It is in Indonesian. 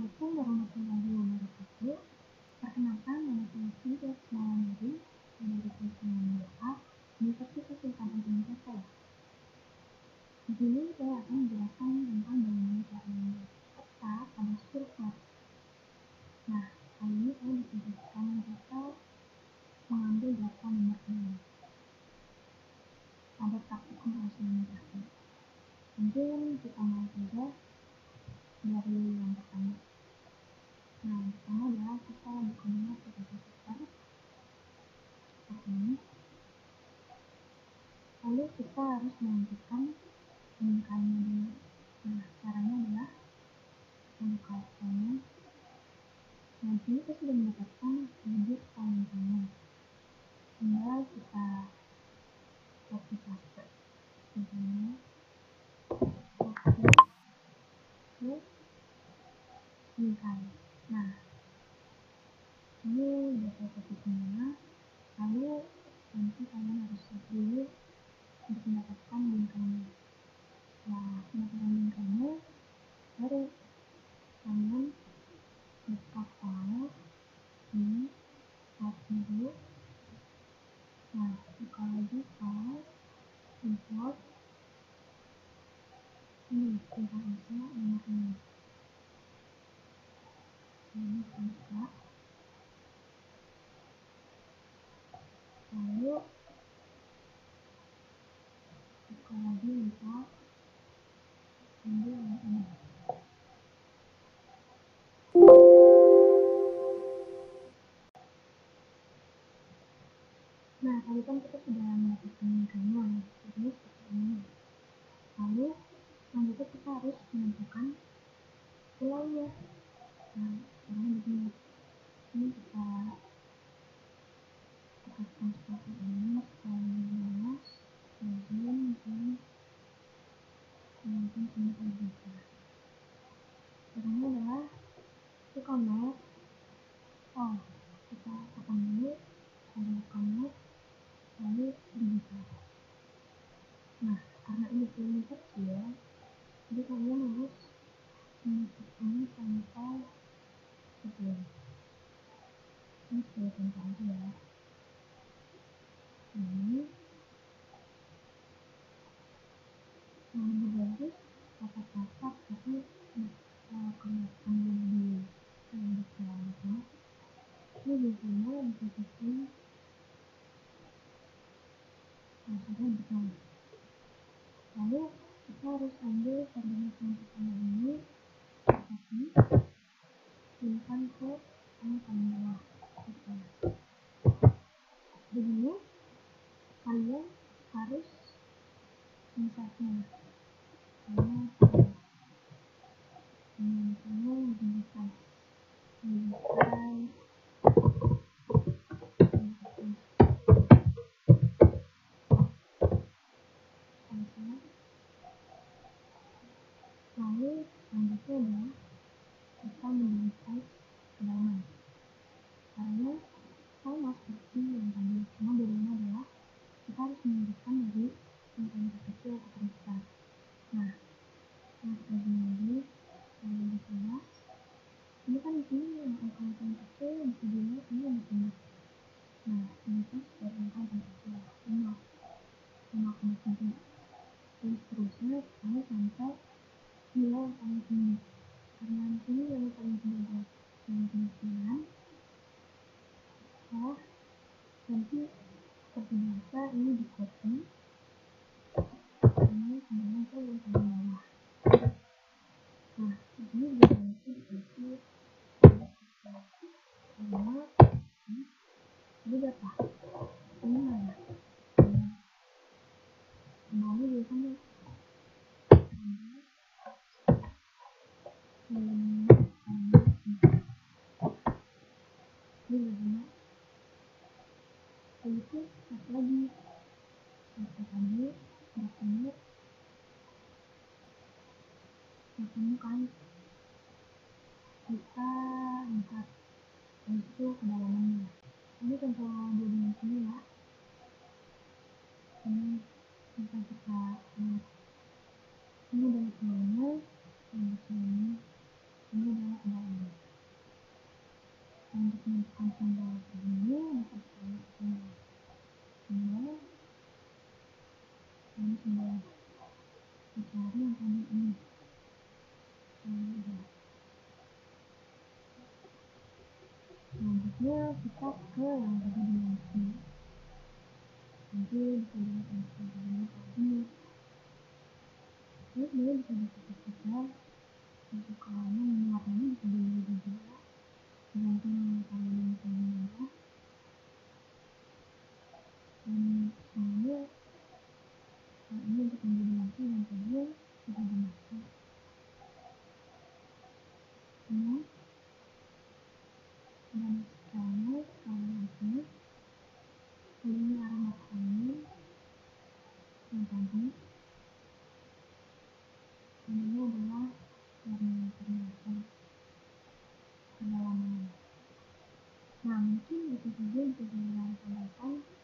Assalamualaikum warahmatullahi wabarakatuh. Perkenalkan, nama saya Cynthia Ismail dari kelas 9A Universitas Sultan Hasanuddin. Di sini saya akan menjelaskan tentang bagaimana cara membuat peta pada struktur. Nah, kali ini saya ditugaskan kita mengambil data nomor 6 pada praktik implementasi. Mungkin kita mulai saja dari yang pertama. Nah, yang pertama adalah kita bukannya sebagai paper seperti ini. Lalu kita harus menentukan lingkarannya dulu. Nah, caranya adalah kita buka Excelnya. Nah, di sini kita sudah mendapatkan sudut lingkarannya. Tinggal kita copy paste misalnya copy ke lingkaran. Nah, ini sudah saya copy semua. Lalu nanti kalian harus cek dulu untuk mendapatkan lingkarannya. Nah, mendapatkan lingkarannya baru kalian buka file ini, hapus dulu. Nah, buka lagi file, import ini lingkarannya nomor 6. Ini kita lalu buka lagi import, ambil yang ini. Nah, tadi kan kita sudah mendapatkan lingkarannya, jadi seperti ini. Lalu selanjutnya kita harus menentukan pulaunya. Nah, caranya begini. Ini kita tekan seperti ini supaya jelas, zoom, mungkin ini kalau bisa. Caranya adalah kita connect. Kita tekan dulu, ada connect, lalu digital. Nah, karena ini filmnya kecil, jadi kalian harus menentukannya sampai kecil. Ini sebagai contoh aja ya. Ini yang lebih bagus kotak-kotak, tapi kelihatan lebih detail gitu. Ini biasanya dikasih maksudnya besar. Lalu kita harus ambil koordinat yang pertama ini, tapi simpan ke yang paling bawah. Begini kalian harus insert-nya. Misalnya digitize. Lalu selanjutnya adalah kita mendigitize kedalaman. Caranya sama seperti yang tadi, cuma bedanya adalah kita harus menunjukkan dari yang terkecil ke terbesar. Nah, setelah lagi saya coba. Ini kan di sini yang angka yang kecil bisa dilihat ini yang tinggi. Nah, ini kan dari angka yang kecil 0,7. Dan seterusnya kita sampai nilai yang paling tinggi. Karena di sini yang paling tinggi adalah 99. Nah, nanti seperti biasa ini di copy. Ini kemudian ke yang paling bawah. Nah, ini juga bisa dikasih sama ini berapa? Ini mana? Kembali biasanya ini biasanya itu satu lagi bertemu kan kita lihat itu kedalamannya. Ini contoh 2 dimensi ya. Ini bisa kita lihat. Ini dari sebelumnya, ini Ini adalah kedalaman. Untuk menentukan simbol ini bisa dicari simbol dan simbol dicari yang tadi ini. Selanjutnya kita ke yang tiga dimensi. Nanti bisa dilihat ini tadi. Terus dia bisa dipecah-pecah untuk kalangan warnanya bisa dilihat juga. Tergantung kalian yang punya. Dan semuanya ini untuk menjadi lampu yang tadi sudah dimasak. Ini dan sekarang kalau ini arah matanya yang tadi, dan ini adalah warna yang ternyata kedalaman. Nah, mungkin itu saja yang bisa saya sampaikan.